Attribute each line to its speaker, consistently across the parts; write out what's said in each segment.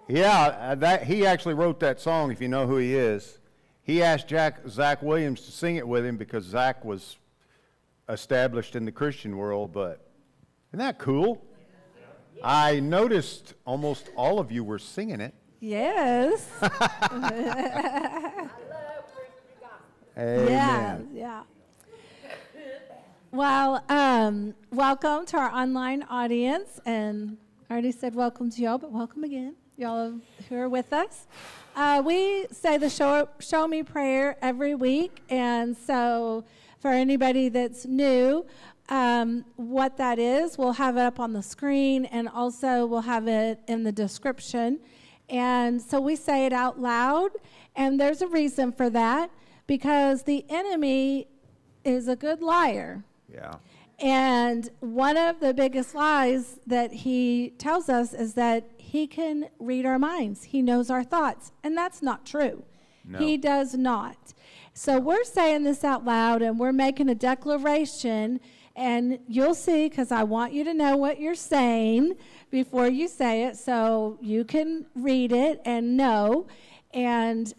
Speaker 1: Yeah, he actually wrote that song, if you know who he is. He asked Zach Williams to sing it with him because Zach was established in the Christian world, but isn't that cool? I noticed almost all of you were singing it.
Speaker 2: Yes.
Speaker 1: Amen.
Speaker 2: Yeah. Well, welcome to our online audience, and I already said welcome to y'all, but welcome again, y'all who are with us. We say the show me prayer every week, and so for anybody that's new, what that is, we'll have it up on the screen, and also we'll have it in the description. And so we say it out loud, and there's a reason for that, because the enemy is a good liar.
Speaker 1: Yeah.
Speaker 2: And one of the biggest lies that he tells us is that he can read our minds. He knows our thoughts, and that's not true.
Speaker 1: No.
Speaker 2: He does not. So we're saying this out loud, and we're making a declaration, and you'll see, because I want you to know what you're saying before you say it, so you can read it and know. And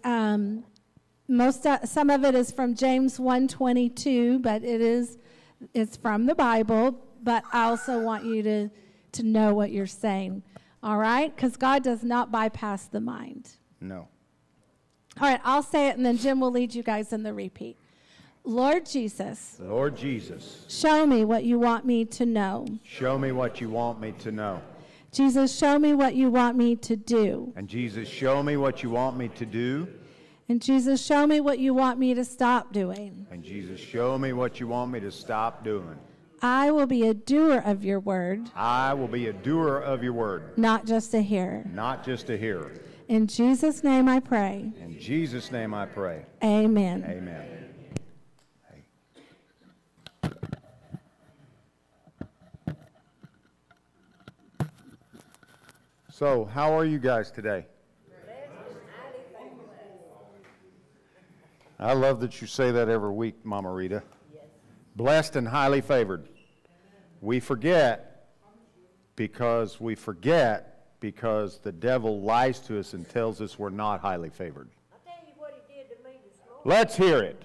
Speaker 2: some of it is from James 1:22, but it's from the Bible. But I also want you to know what you're saying, all right? Because God does not bypass the mind.
Speaker 1: No.
Speaker 2: All right, I'll say it, and then Jim will lead you guys in the repeat. Lord Jesus.
Speaker 1: Lord Jesus.
Speaker 2: Show me what you want me to know.
Speaker 1: Show me what you want me to know.
Speaker 2: Jesus, show me what you want me to do.
Speaker 1: And Jesus, show me what you want me to do.
Speaker 2: And Jesus, show me what you want me to stop doing.
Speaker 1: And Jesus, show me what you want me to stop doing.
Speaker 2: I will be a doer of your word.
Speaker 1: I will be a doer of your word.
Speaker 2: Not just a hearer.
Speaker 1: Not just a hearer.
Speaker 2: In Jesus' name I pray.
Speaker 1: In Jesus' name I pray.
Speaker 2: Amen.
Speaker 1: Amen. So, how are you guys today? I love that you say that every week, Mama Rita. Yes. Blessed and highly favored. We forget because the devil lies to us and tells us we're not highly favored.
Speaker 3: I'll tell you what he did to me this morning.
Speaker 1: Let's hear it.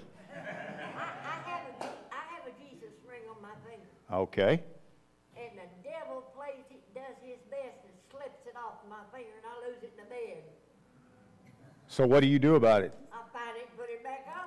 Speaker 3: I have a Jesus ring on my finger.
Speaker 1: Okay.
Speaker 3: And the devil does his best and slips it off my finger, and I lose it in the bed.
Speaker 1: So what do you do about it?
Speaker 3: I find it and put it back on.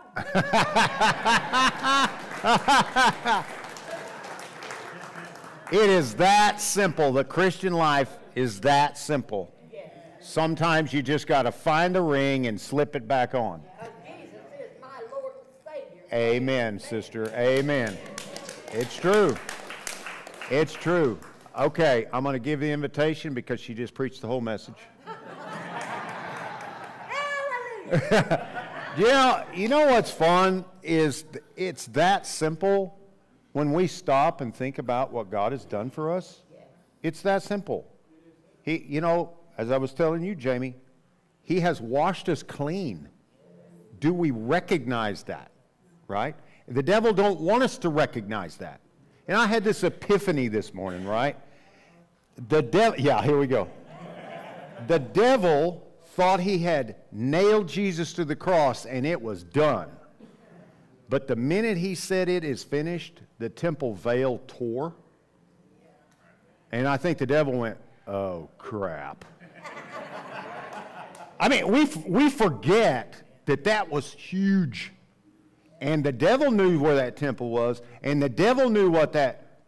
Speaker 1: It is that simple. The Christian life is that simple.
Speaker 3: Yes.
Speaker 1: Sometimes you just got to find a ring and slip it back on.
Speaker 3: Jesus is my Lord and Savior.
Speaker 1: Amen, sister. Amen. It's true. It's true. Okay, I'm going to give the invitation because she just preached the whole message. You know what's fun is it's that simple when we stop and think about what God has done for us. It's that simple. As I was telling you, Jamie, He has washed us clean. Do we recognize that? Right? The devil don't want us to recognize that. And I had this epiphany this morning, right? Here we go. The devil thought he had nailed Jesus to the cross and it was done. But the minute he said it is finished, the temple veil tore. And I think the devil went, oh, crap. I mean, we forget that was huge. And the devil knew where that temple was, and the devil knew what that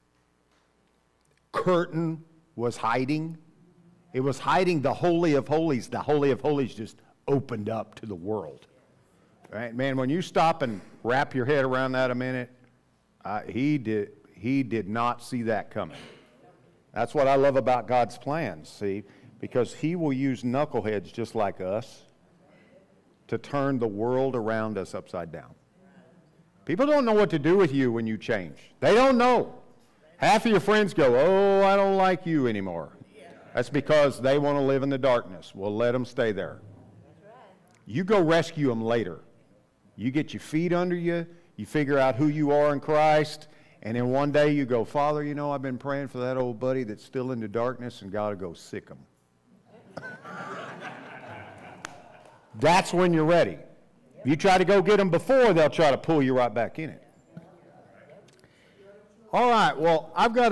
Speaker 1: curtain was hiding. It was hiding the Holy of Holies. The Holy of Holies just opened up to the world. Right? Man, when you stop and wrap your head around that a minute, he did not see that coming. That's what I love about God's plans, see, because He will use knuckleheads just like us to turn the world around us upside down. People don't know what to do with you when you change. They don't know. Half of your friends go, oh, I don't like you anymore. That's because they want to live in the darkness. Well, let them stay there. You go rescue them later. You get your feet under you. You figure out who you are in Christ. And then one day you go, Father, I've been praying for that old buddy that's still in the darkness, and God will go sick him. That's when you're ready. If you try to go get them before, they'll try to pull you right back in it. All right, well, I've got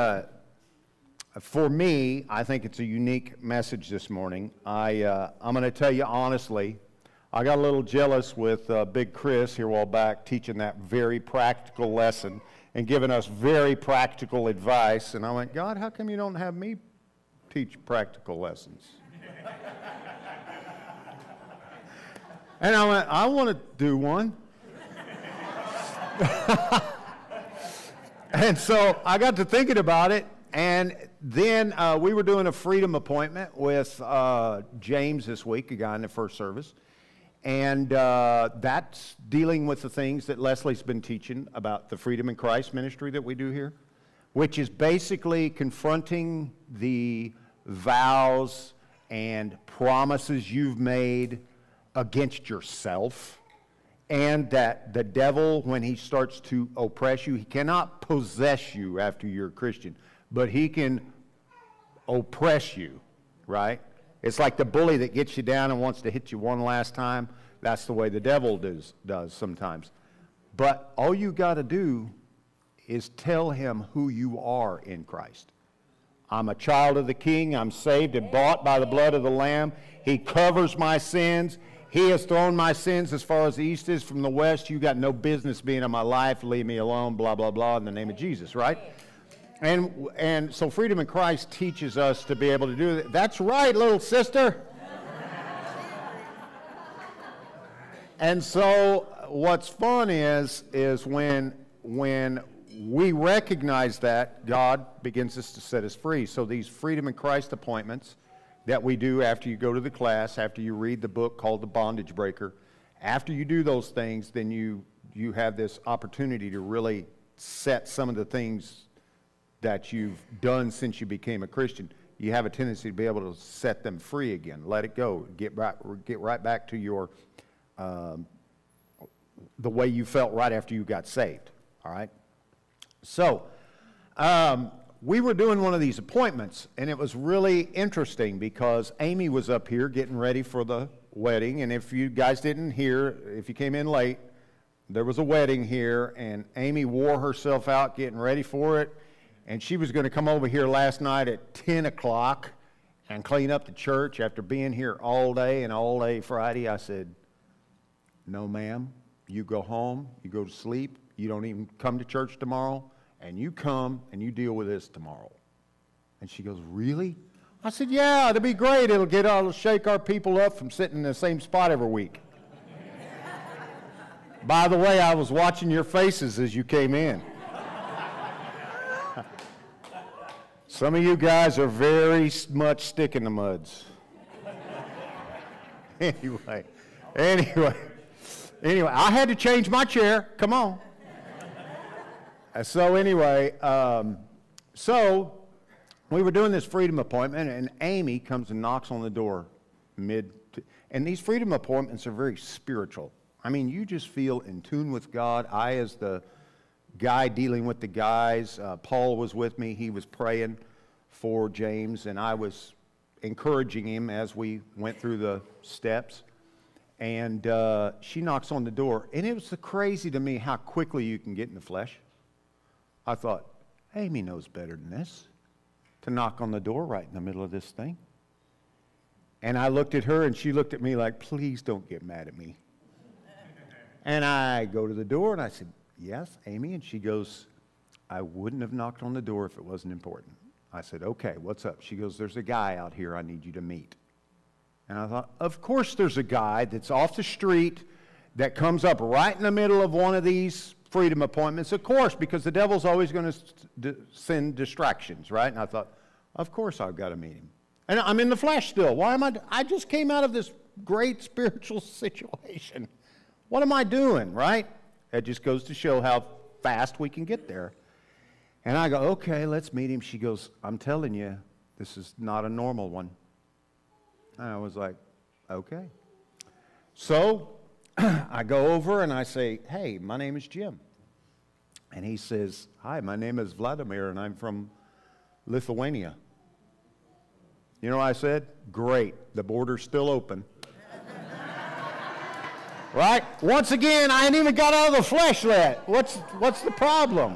Speaker 1: for me, I think it's a unique message this morning. I'm going to tell you honestly, I got a little jealous with Big Chris here a while back teaching that very practical lesson and giving us very practical advice. And I went, God, how come you don't have me teach practical lessons? And I went, I want to do one. And so I got to thinking about it, and then we were doing a freedom appointment with James this week, a guy in the first service. And that's dealing with the things that Leslie's been teaching about the Freedom in Christ ministry that we do here, which is basically confronting the vows and promises you've made against yourself, and that the devil, when he starts to oppress you, he cannot possess you after you're a Christian, but he can oppress you, right? It's like the bully that gets you down and wants to hit you one last time. That's the way the devil does sometimes. But all you got to do is tell him who you are in Christ. I'm a child of the King. I'm saved and bought by the blood of the Lamb. He covers my sins. He has thrown my sins as far as the east is from the west. You got no business being in my life. Leave me alone, blah, blah, blah, in the name of Jesus, right? And so Freedom in Christ teaches us to be able to do that. That's right, little sister. And so what's fun is when we recognize that, God begins to set us free. So these Freedom in Christ appointments that we do after you go to the class, after you read the book called The Bondage Breaker, after you do those things, then you have this opportunity to really set some of the things that you've done since you became a Christian. You have a tendency to be able to set them free again. Let it go. Get right back to your the way you felt right after you got saved. All right? So, we were doing one of these appointments, and it was really interesting because Amy was up here getting ready for the wedding, and if you guys didn't hear, if you came in late, there was a wedding here, and Amy wore herself out getting ready for it, and she was going to come over here last night at 10 o'clock and clean up the church after being here all day and all day Friday. I said, no, ma'am, you go home, you go to sleep, you don't even come to church tomorrow, and you come and you deal with this tomorrow. And she goes, really? I said, yeah, it'll be great. It'll shake our people up from sitting in the same spot every week. By the way, I was watching your faces as you came in. Some of you guys are very much stick in the muds. Anyway, I had to change my chair. Come on. So anyway, so we were doing this freedom appointment, and Amy comes and knocks on the door and these freedom appointments are very spiritual. I mean, you just feel in tune with God. I, as the guy dealing with the guys, Paul was with me. He was praying for James, and I was encouraging him as we went through the steps. And she knocks on the door, and it was crazy to me how quickly you can get in the flesh. I thought, Amy knows better than this, to knock on the door right in the middle of this thing. And I looked at her, and she looked at me like, please don't get mad at me. And I go to the door, and I said, yes, Amy? And she goes, I wouldn't have knocked on the door if it wasn't important. I said, okay, what's up? She goes, there's a guy out here I need you to meet. And I thought, of course there's a guy that's off the street that comes up right in the middle of one of these freedom appointments, of course, because the devil's always going to send distractions, right? And I thought, of course I've got to meet him. And I'm in the flesh still. Why am I just came out of this great spiritual situation. What am I doing, right? That just goes to show how fast we can get there. And I go, okay, let's meet him. She goes, I'm telling you, this is not a normal one. And I was like, okay. So I go over and I say, hey, my name is Jim. And he says, hi, my name is Vladimir, and I'm from Lithuania. You know what I said? Great, the border's still open. Right? Once again, I ain't even got out of the flesh yet. What's the problem?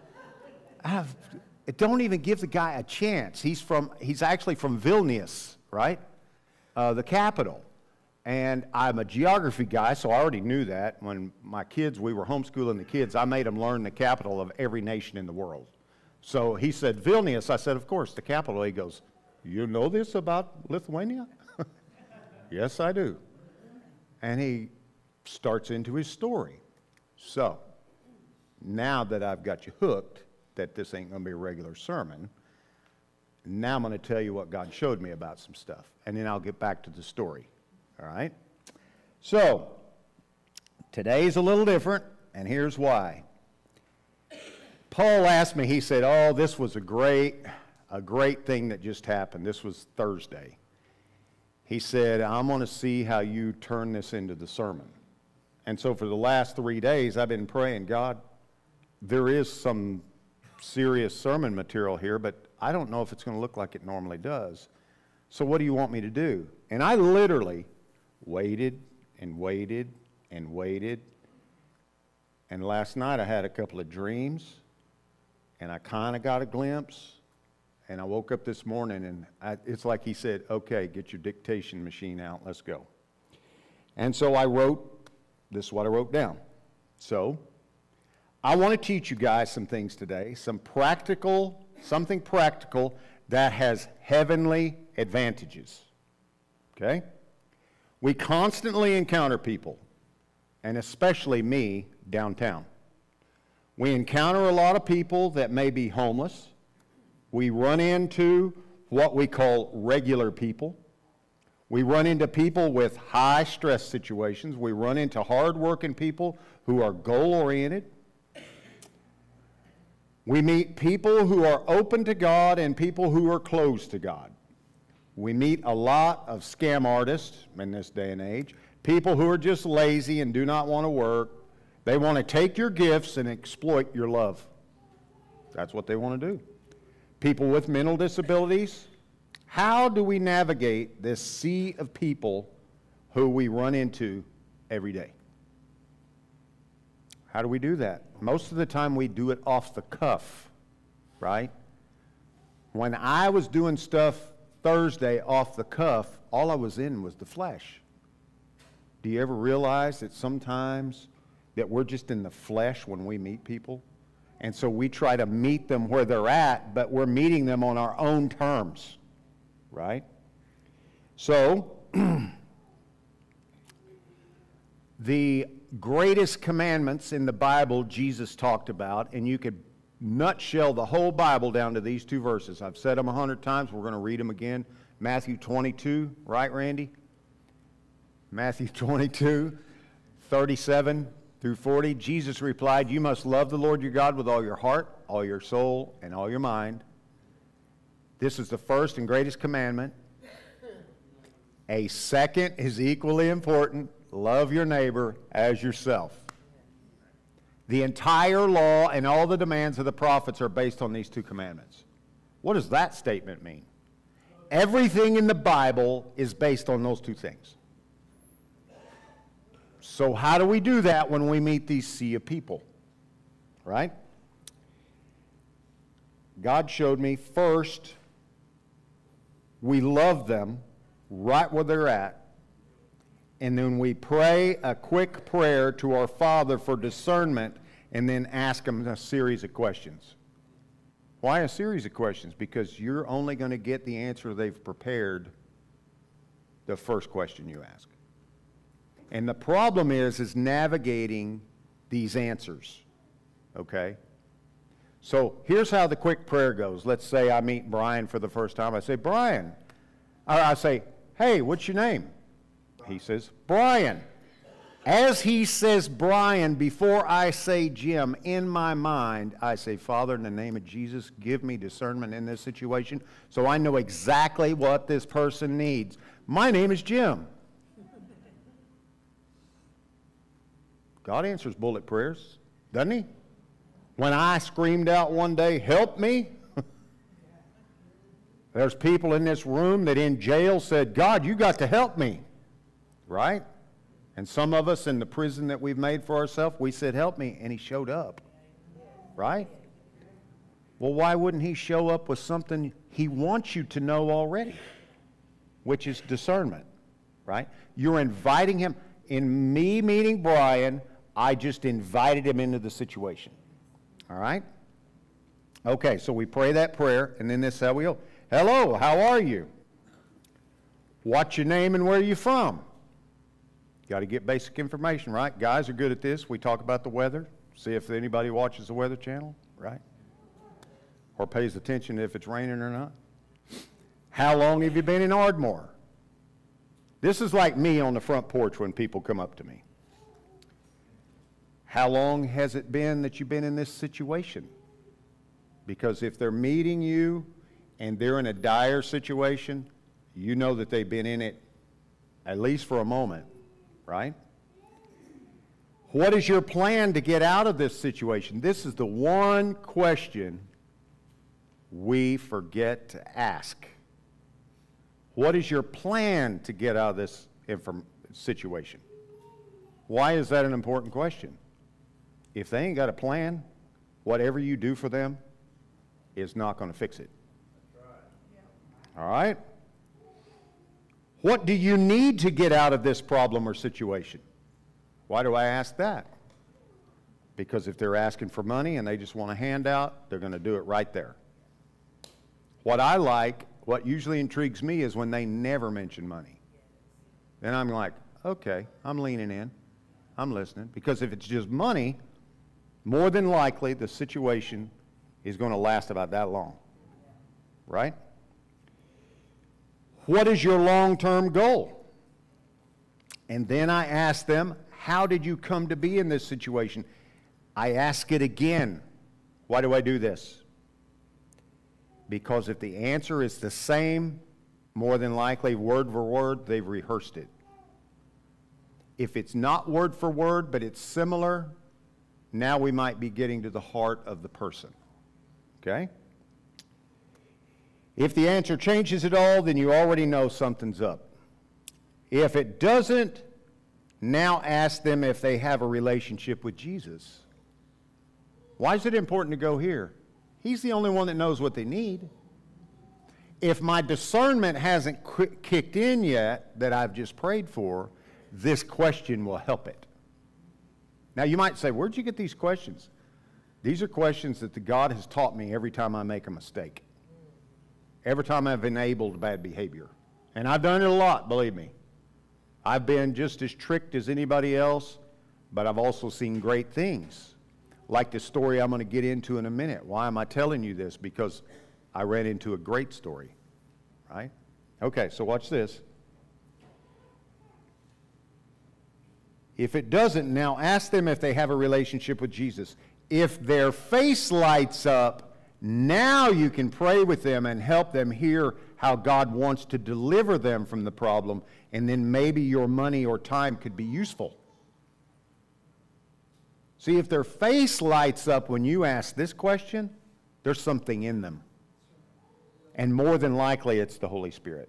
Speaker 1: Don't even give the guy a chance. He's actually from Vilnius, right? The capital. And I'm a geography guy, so I already knew that. When we were homeschooling the kids, I made them learn the capital of every nation in the world. So he said, Vilnius. I said, of course, the capital. He goes, you know this about Lithuania? Yes, I do. And he starts into his story. So, now that I've got you hooked, that this ain't going to be a regular sermon, now I'm going to tell you what God showed me about some stuff. And then I'll get back to the story. All right? So, today's a little different, and here's why. Paul asked me, he said, oh, this was a great thing that just happened. This was Thursday. He said, I'm going to see how you turn this into the sermon. And so for the last 3 days, I've been praying, God, there is some serious sermon material here, but I don't know if it's going to look like it normally does. So what do you want me to do? And I literally waited and waited and waited. And last night I had a couple of dreams, and I kind of got a glimpse. And I woke up this morning, and it's like he said, okay, get your dictation machine out, let's go. And so I wrote, this is what I wrote down. So, I want to teach you guys some things today, something practical that has heavenly advantages. Okay? We constantly encounter people, and especially me, downtown. We encounter a lot of people that may be homeless. We run into what we call regular people. We run into people with high stress situations. We run into hard-working people who are goal-oriented. We meet people who are open to God and people who are closed to God. We meet a lot of scam artists in this day and age, people who are just lazy and do not want to work. They want to take your gifts and exploit your love. That's what they want to do. People with mental disabilities. How do we navigate this sea of people who we run into every day? How do we do that? Most of the time we do it off the cuff, right? When I was doing stuff Thursday off the cuff, all I was in was the flesh. Do you ever realize that sometimes that we're just in the flesh when we meet people? And so we try to meet them where they're at, but we're meeting them on our own terms. Right? So, the greatest commandments in the Bible Jesus talked about, and you could nutshell the whole Bible down to these two verses. I've said them 100 times. We're going to read them again. Matthew 22, right, Randy? Matthew 22, 37 through 40. Jesus replied, you must love the Lord your God with all your heart, all your soul, and all your mind. This is the first and greatest commandment. A second is equally important. Love your neighbor as yourself. The entire law and all the demands of the prophets are based on these two commandments. What does that statement mean? Everything in the Bible is based on those two things. So how do we do that when we meet these sea of people? Right? God showed me first, we love them right where they're at, and then we pray a quick prayer to our Father for discernment, and then ask them a series of questions. Why a series of questions? Because you're only going to get the answer they've prepared the first question you ask. And the problem is navigating these answers, okay? So here's how the quick prayer goes. Let's say I meet Brian for the first time. I say, Brian. I say, hey, what's your name? He says, Brian. As he says Brian, before I say Jim, in my mind, I say, Father, in the name of Jesus, give me discernment in this situation so I know exactly what this person needs. My name is Jim. God answers bullet prayers, doesn't he? When I screamed out one day, help me, There's people in this room that in jail said, God, you got to help me, right? And some of us in the prison that we've made for ourselves, we said, help me, and he showed up, right? Well, why wouldn't he show up with something he wants you to know already, which is discernment, right? You're inviting him. In me meeting Brian, I just invited him into the situation, all right? Okay, so we pray that prayer, and then this is how we go. Hello, how are you? What's your name and where are you from? Got to get basic information, right? Guys are good at this. We talk about the weather, see if anybody watches the Weather Channel, right? Or pays attention if it's raining or not. How long have you been in Ardmore? This is like me on the front porch when people come up to me. How long has it been that you've been in this situation? Because if they're meeting you and they're in a dire situation, you know that they've been in it at least for a moment, right? What is your plan to get out of this situation? This is the one question we forget to ask. What is your plan to get out of this situation? Why is that an important question? If they ain't got a plan, whatever you do for them is not going to fix it. All right? What do you need to get out of this problem or situation? Why do I ask that? Because if they're asking for money and they just want a handout, they're going to do it right there. What usually intrigues me is when they never mention money. Then I'm like, okay, I'm leaning in. I'm listening. Because if it's just money, more than likely the situation is going to last about that long. Right? What is your long-term goal? And then I ask them, how did you come to be in this situation? I ask it again. Why do I do this? Because if the answer is the same, more than likely, word for word, they've rehearsed it. If it's not word for word, but it's similar, now we might be getting to the heart of the person. Okay? If the answer changes at all, then you already know something's up. If it doesn't, now ask them if they have a relationship with Jesus. Why is it important to go here? He's the only one that knows what they need. If my discernment hasn't kicked in yet that I've just prayed for, this question will help it. Now you might say, where'd you get these questions? These are questions that the God has taught me every time I make a mistake. Every time I've enabled bad behavior. And I've done it a lot, believe me. I've been just as tricked as anybody else, but I've also seen great things. Like the story I'm going to get into in a minute. Why am I telling you this? Because I ran into a great story, right? Okay, so watch this. If it doesn't, now ask them if they have a relationship with Jesus. If their face lights up, now you can pray with them and help them hear how God wants to deliver them from the problem, and then maybe your money or time could be useful. See, if their face lights up when you ask this question, there's something in them. And more than likely, it's the Holy Spirit.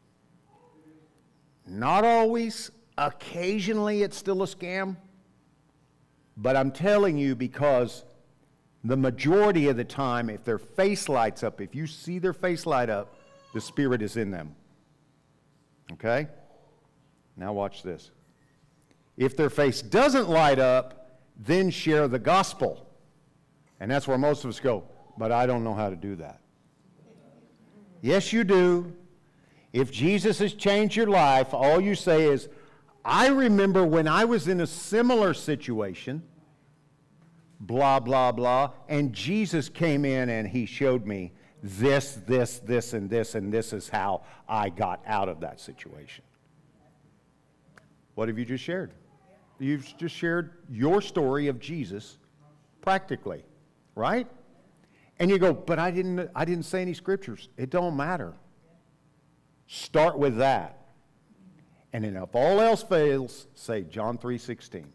Speaker 1: Not always. Occasionally, it's still a scam. But I'm telling you, because the majority of the time, if their face lights up, if you see their face light up, the Spirit is in them. Okay? Now watch this. If their face doesn't light up, then share the gospel. And that's where most of us go, but I don't know how to do that. Yes, you do. If Jesus has changed your life, all you say is, I remember when I was in a similar situation, blah, blah, blah, and Jesus came in and he showed me this, and this is how I got out of that situation. What have you just shared? You've just shared your story of Jesus practically, right? And you go, but I didn't say any scriptures. It don't matter. Start with that. And then if all else fails, say John 3:16.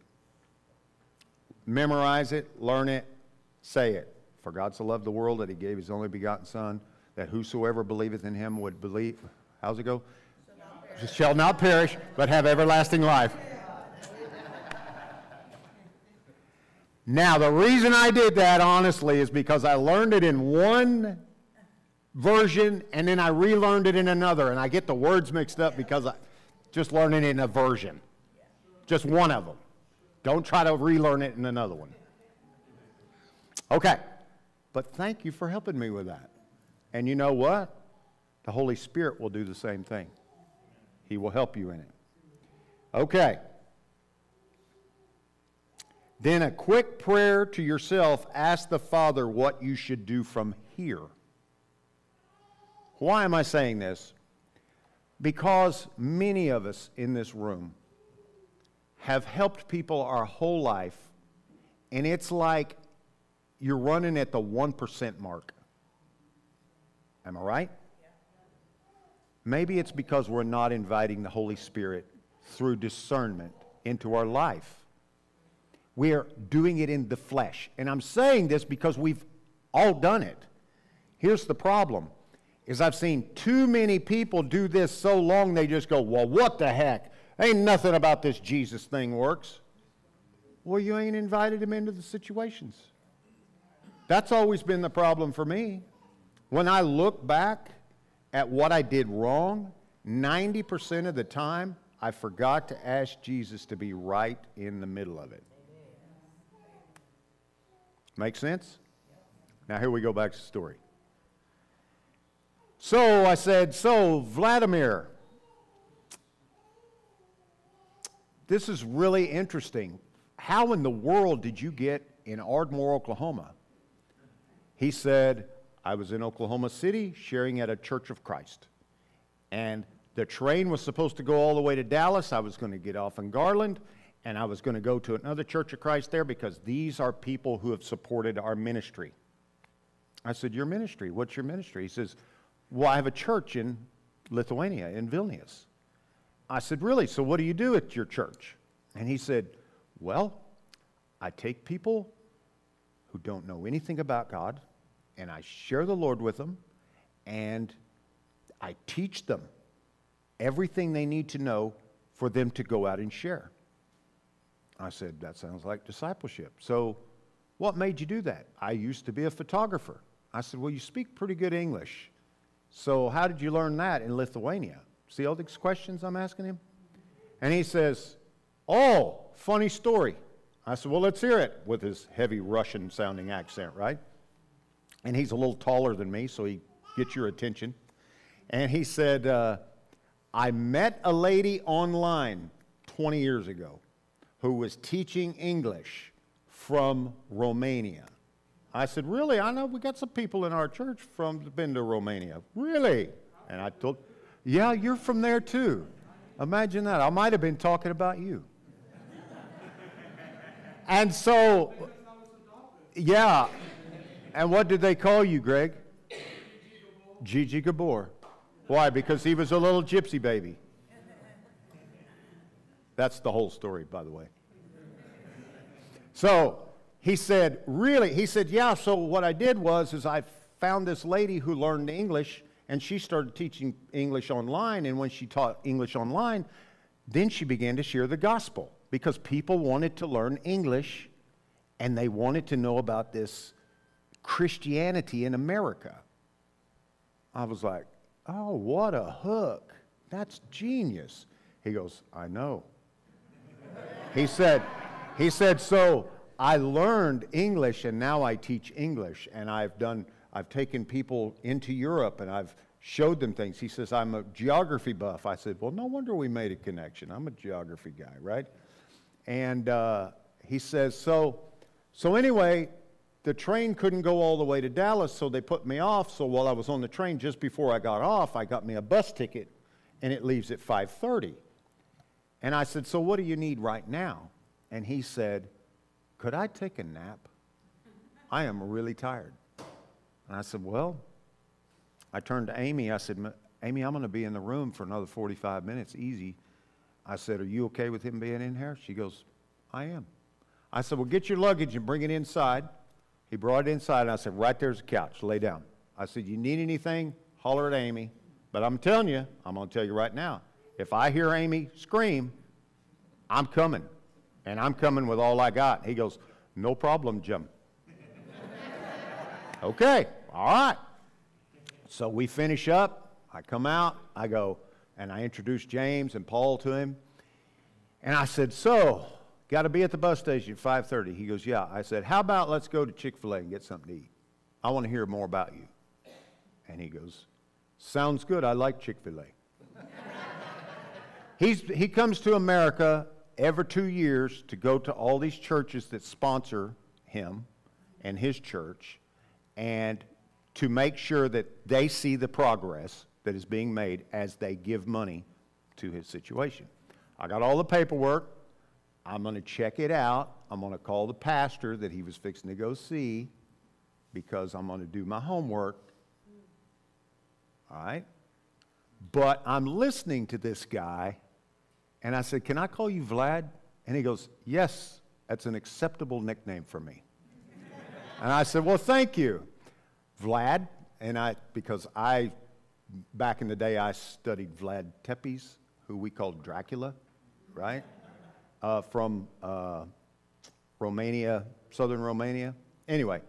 Speaker 1: Memorize it, learn it, say it. For God so loved the world that he gave his only begotten Son, that whosoever believeth in him would believe, how's it go? Shall not perish, but have everlasting life. Now, the reason I did that, honestly, is because I learned it in one version, and then I relearned it in another, and I get the words mixed up because I just learning it in a version. Just one of them. Don't try to relearn it in another one. Okay, but thank you for helping me with that. And you know what? The Holy Spirit will do the same thing. He will help you in it. Okay. Then a quick prayer to yourself. Ask the Father what you should do from here. Why am I saying this? Because many of us in this room have helped people our whole life, and it's like you're running at the 1% mark. Am I right? Maybe it's because we're not inviting the Holy Spirit through discernment into our life. We're doing it in the flesh. And I'm saying this because we've all done it. Here's the problem, is I've seen too many people do this so long they just go, well, what the heck? Ain't nothing about this Jesus thing works. Well, you ain't invited him into the situations. That's always been the problem for me. When I look back at what I did wrong, 90% of the time, I forgot to ask Jesus to be right in the middle of it. Make sense? Now here we go back to the story. So I said, so Vladimir, this is really interesting. How in the world did you get in Ardmore, Oklahoma? He said, I was in Oklahoma City sharing at a Church of Christ. And the train was supposed to go all the way to Dallas. I was going to get off in Garland, and I was going to go to another Church of Christ there because these are people who have supported our ministry. I said, your ministry? What's your ministry? He says, well, I have a church in Lithuania, in Vilnius. I said, really? So what do you do at your church? And he said, well, I take people who don't know anything about God, and I share the Lord with them, and I teach them everything they need to know for them to go out and share. I said, that sounds like discipleship. So what made you do that? I used to be a photographer. I said, well, you speak pretty good English. So how did you learn that in Lithuania? See all these questions I'm asking him? And he says, oh, funny story. I said, well, let's hear it, with his heavy Russian-sounding accent, right? And he's a little taller than me, so he gets your attention. And he said, I met a lady online 20 years ago who was teaching English from Romania. I said, really? I know we got some people in our church been to Romania. Really? And I told, yeah, you're from there too. Imagine that. I might have been talking about you. And so, yeah. And what did they call you, Greg? Gigi Gabor. Why? Because he was a little gypsy baby. That's the whole story, by the way. So he said, really? He said, yeah, so what I did was I found this lady who learned English, and she started teaching English online, and when she taught English online, then she began to share the gospel, because people wanted to learn English, and they wanted to know about this Christianity in America. I was like, oh, what a hook. That's genius. He goes, I know. He said, so I learned English and now I teach English, and I've taken people into Europe and I've showed them things. He says, I'm a geography buff. I said, well, no wonder we made a connection. I'm a geography guy, right? And he says, so anyway, the train couldn't go all the way to Dallas, so they put me off. So while I was on the train, just before I got off, I got me a bus ticket, and it leaves at 5:30. And I said, so what do you need right now? And he said, could I take a nap? I am really tired. And I said, well, I turned to Amy. I said, Amy, I'm going to be in the room for another 45 minutes, easy. I said, are you okay with him being in here? She goes, I am. I said, well, get your luggage and bring it inside. He brought it inside, and I said, right there's a couch, lay down. I said, you need anything, holler at Amy. But I'm telling you, I'm going to tell you right now, if I hear Amy scream, I'm coming. And I'm coming with all I got. He goes, no problem, Jim. Okay, all right. So we finish up. I come out. I go, and I introduce James and Paul to him. And I said, so, got to be at the bus station at 5:30. He goes, yeah. I said, how about let's go to Chick-fil-A and get something to eat? I want to hear more about you. And he goes, sounds good. I like Chick-fil-A. He comes to America every 2 years to go to all these churches that sponsor him and his church, and to make sure that they see the progress that is being made as they give money to his situation. I got all the paperwork. I'm going to check it out. I'm going to call the pastor that he was fixing to go see, because I'm going to do my homework. All right? But I'm listening to this guy, and I said, can I call you Vlad? And he goes, yes, that's an acceptable nickname for me. And I said, well, thank you, Vlad. And because back in the day, I studied Vlad Tepes, who we called Dracula, right? From Romania, southern Romania. Anyway,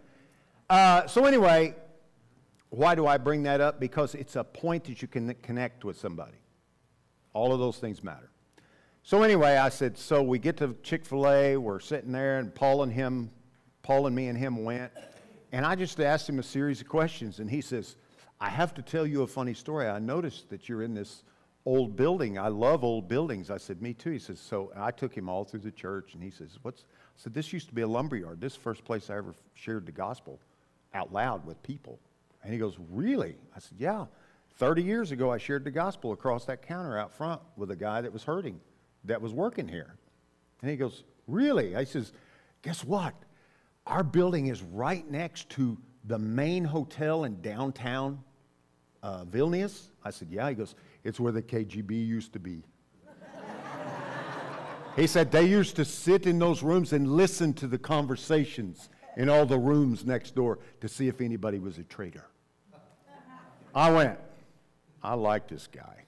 Speaker 1: why do I bring that up? Because it's a point that you can connect with somebody. All of those things matter. So anyway, I said, so we get to Chick-fil-A, we're sitting there, and Paul and me and him went, and I just asked him a series of questions, and he says, I have to tell you a funny story. I noticed that you're in this old building. I love old buildings. I said, me too. He says, so I took him all through the church, and he says, I said, this used to be a lumberyard. This is the first place I ever shared the gospel out loud with people. And he goes, really? I said, yeah. 30 years ago, I shared the gospel across that counter out front with a guy that was hurting, that was working here. And he goes, really? I says, guess what? Our building is right next to the main hotel in downtown Vilnius. I said, yeah. He goes, it's where the KGB used to be. He said they used to sit in those rooms and listen to the conversations in all the rooms next door to see if anybody was a traitor. I went, I like this guy.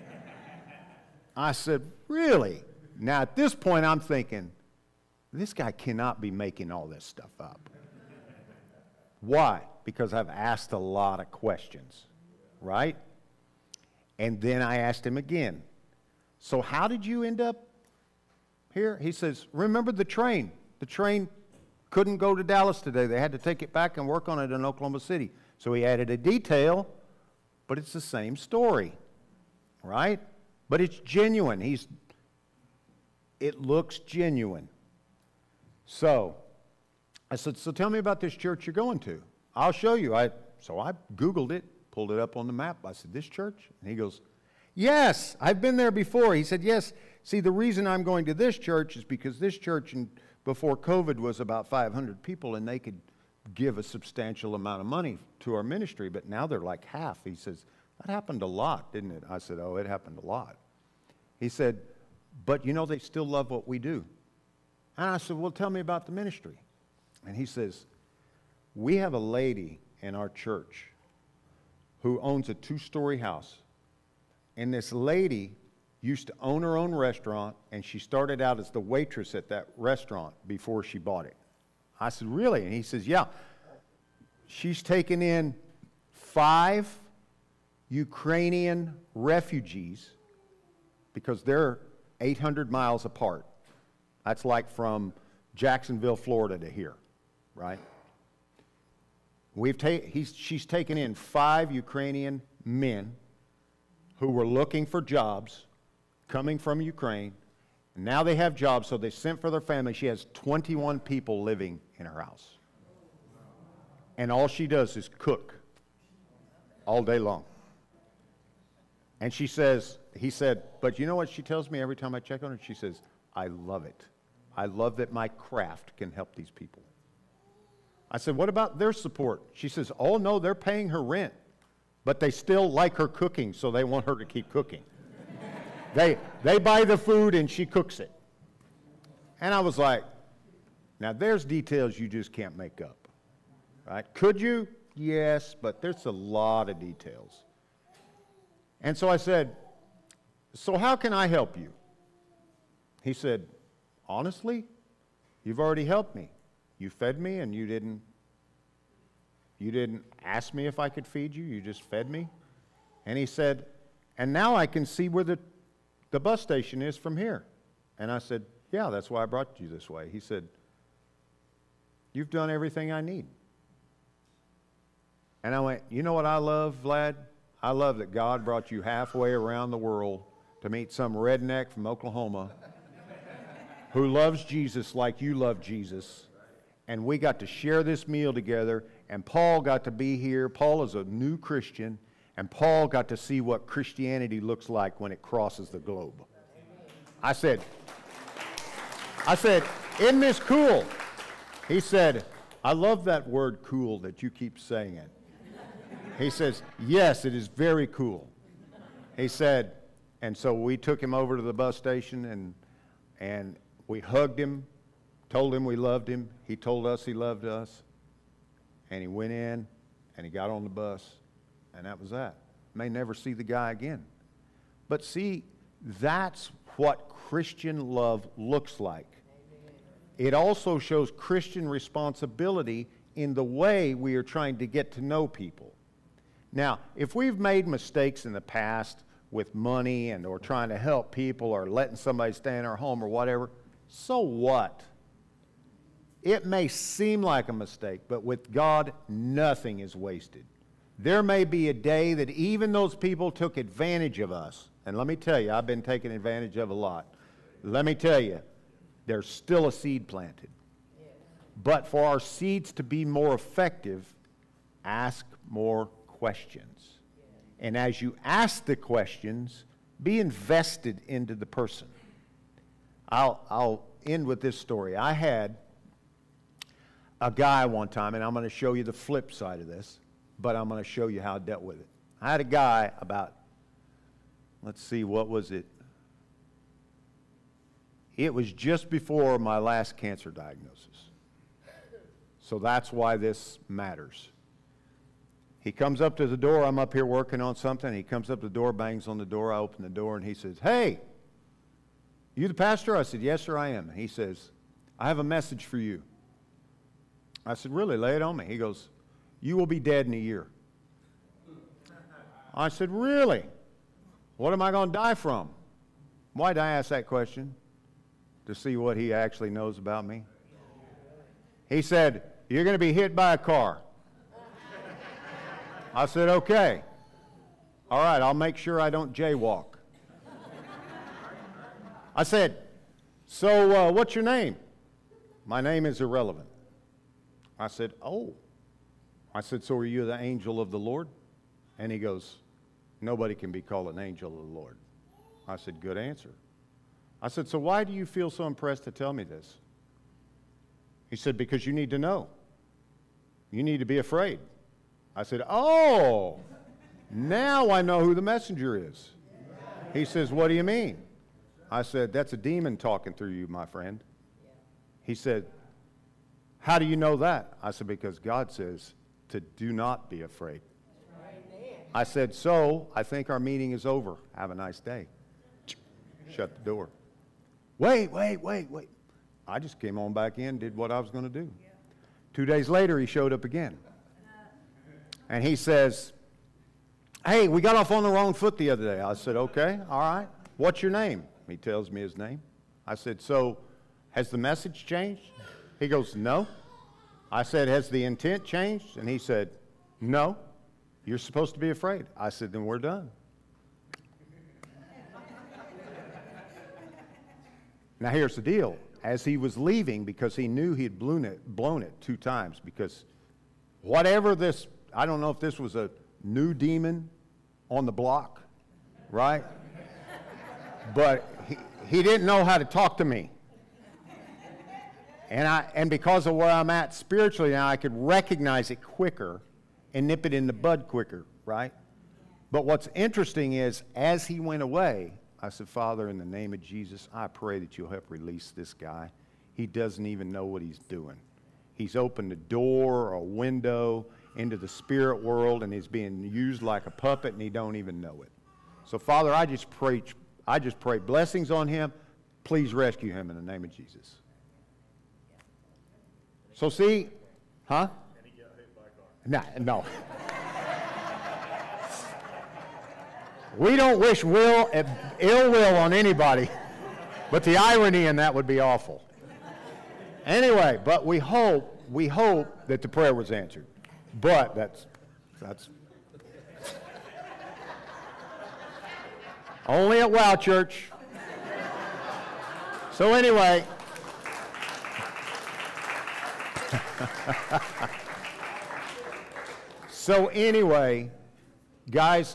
Speaker 1: I said, really? Now at this point I'm thinking, this guy cannot be making all this stuff up. Why? Because I've asked a lot of questions, right? And then I asked him again, so how did you end up here? He says, remember the train? The train couldn't go to Dallas today. They had to take it back and work on it in Oklahoma City. So he added a detail, but it's the same story, right? But it's genuine. It looks genuine. So I said, so tell me about this church you're going to. I'll show you. So I Googled it, pulled it up on the map. I said, this church? And he goes, yes, I've been there before. He said, yes. See, the reason I'm going to this church is because this church before COVID was about 500 people, and they could give a substantial amount of money to our ministry, but now they're like half. He says, that happened a lot, didn't it? I said, oh, it happened a lot. He said, but you know, they still love what we do. And I said, well, tell me about the ministry. And he says, we have a lady in our church who owns a 2-story house. And this lady used to own her own restaurant, and she started out as the waitress at that restaurant before she bought it. I said, really? And he says, yeah. She's taken in 5 Ukrainian refugees because they're 800 miles apart. That's like from Jacksonville, Florida to here, right? She's taken in 5 Ukrainian men who were looking for jobs, coming from Ukraine. And now they have jobs, so they sent for their family. She has 21 people living in her house. And all she does is cook all day long. And he said, but you know what she tells me every time I check on her? She says, I love it. I love that my craft can help these people. I said, what about their support? She says, oh, no, they're paying her rent. But they still like her cooking, so they want her to keep cooking. They buy the food, and she cooks it. And I was like, now there's details you just can't make up. Right? Could you? yes, but there's a lot of details. And so I said, so how can I help you? He said, honestly, you've already helped me. You fed me and you didn't ask me if I could feed you, you just fed me. And he said, and now I can see where the bus station is from here. And I said, yeah, that's why I brought you this way. He said, you've done everything I need. And I went, you know what I love, Vlad? I love that God brought you halfway around the world to meet some redneck from Oklahoma who loves Jesus like you love Jesus. And we got to share this meal together, and Paul got to be here. Paul is a new Christian, and Paul got to see what Christianity looks like when it crosses the globe. I said, isn't this cool? He said, I love that word cool that you keep saying it. He says, yes, it is very cool. He said, and so we took him over to the bus station, and we hugged him, told him we loved him. He told us he loved us. And he went in, and he got on the bus, and that was that. May never see the guy again. But see, that's what Christian love looks like. It also shows Christian responsibility in the way we are trying to get to know people. Now, if we've made mistakes in the past with money and or trying to help people or letting somebody stay in our home or whatever, so what? It may seem like a mistake, but with God, nothing is wasted. There may be a day that even those people took advantage of us. And let me tell you, I've been taken advantage of a lot. Let me tell you, there's still a seed planted. But for our seeds to be more effective, ask more questions. And as you ask the questions, be invested into the person. I'll end with this story. I had a guy one time, and I'm going to show you the flip side of this, but I'm going to show you how I dealt with it. I had a guy about, let's see, what was it? It was just before my last cancer diagnosis. So that's why this matters. He comes up to the door. I'm up here working on something. He comes up to the door, bangs on the door. I open the door, and he says, hey, you the pastor? I said, yes, sir, I am. He says, I have a message for you. I said, really? Lay it on me. He goes, you will be dead in a year. I said, really? What am I going to die from? Why did I ask that question? To see what he actually knows about me. He said, you're going to be hit by a car. I said, okay. All right, I'll make sure I don't jaywalk. I said, so what's your name? My name is irrelevant. I said, oh. I said, so are you the angel of the Lord? And he goes, nobody can be called an angel of the Lord. I said, good answer. I said, so why do you feel so impressed to tell me this? He said, because you need to know. You need to be afraid. I said, oh, now I know who the messenger is. He says, what do you mean? I said, that's a demon talking through you, my friend. He said, how do you know that? I said, because God says to do not be afraid. I said, so I think our meeting is over. Have a nice day. Shut the door. Wait. I just came on back in, did what I was going to do. 2 days later, he showed up again. And he says, hey, we got off on the wrong foot the other day. I said, okay, all right. What's your name? He tells me his name. I said, so has the message changed? He goes, no. I said, has the intent changed? And he said, no. You're supposed to be afraid. I said, then we're done. Now here's the deal. As he was leaving, because he knew he had blown it 2 times, because whatever this, I don't know if this was a new demon on the block, right? But he didn't know how to talk to me. And because of where I'm at spiritually now, I could recognize it quicker and nip it in the bud quicker, right? But what's interesting is, as he went away, I said, Father, in the name of Jesus, I pray that you'll help release this guy. He doesn't even know what he's doing. He's opened a door or a window. into the spirit world and is being used like a puppet and he don't even know it. So, Father, I just pray blessings on him. Please rescue him in the name of Jesus. So see, huh? And he got hit by a car. No. We don't wish ill will on anybody, but the irony in that would be awful. Anyway, but we hope that the prayer was answered. But that's only at Wow Church. So anyway, guys,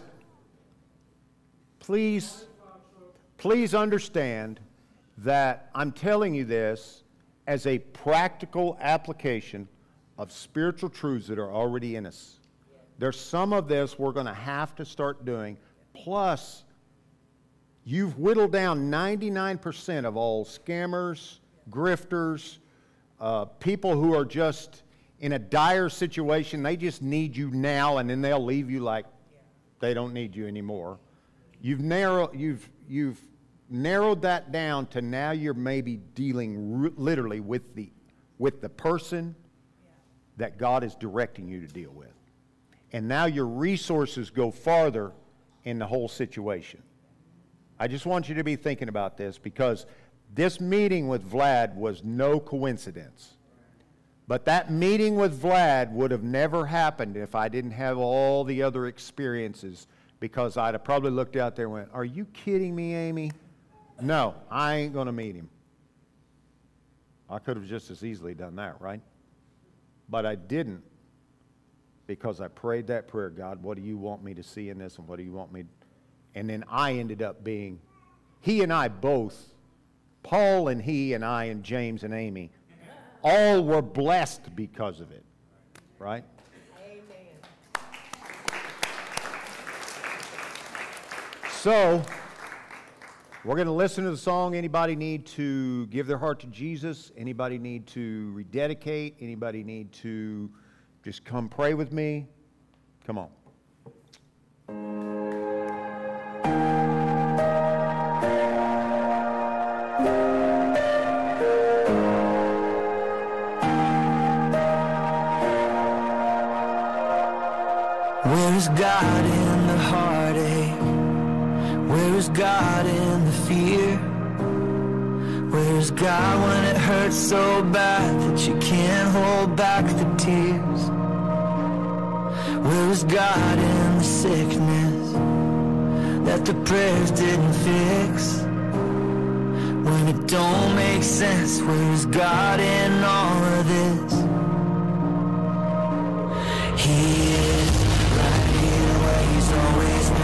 Speaker 1: please understand that I'm telling you this as a practical application of spiritual truths that are already in us. There's some of this we're going to have to start doing. Plus, you've whittled down 99% of all scammers, grifters, people who are just in a dire situation. They just need you now, and then they'll leave you like they don't need you anymore. You've narrowed that down to now you're maybe dealing literally with the person that God is directing you to deal with. And now your resources go farther in the whole situation. I just want you to be thinking about this, because this meeting with Vlad was no coincidence. But that meeting with Vlad would have never happened if I didn't have all the other experiences, because I'd have probably looked out there and went, "Are you kidding me, Amy? No, I ain't going to meet him." I could have just as easily done that, right? But I didn't, because I prayed that prayer, "God, what do you want me to see in this, and what do you want me?" And then I ended up being, he and I both, Paul and he and I and James and Amy, all were blessed because of it, right? Amen. So, we're going to listen to the song. Anybody need to give their heart to Jesus? Anybody need to rededicate? Anybody need to just come pray with me? Come on.
Speaker 4: Where is God in the heartache? Where is God in the fear? Where is God when it hurts so bad that you can't hold back the tears? Where is God in the sickness that the prayers didn't fix? When it don't make sense, where is God in all of this? He is right here where he's always been.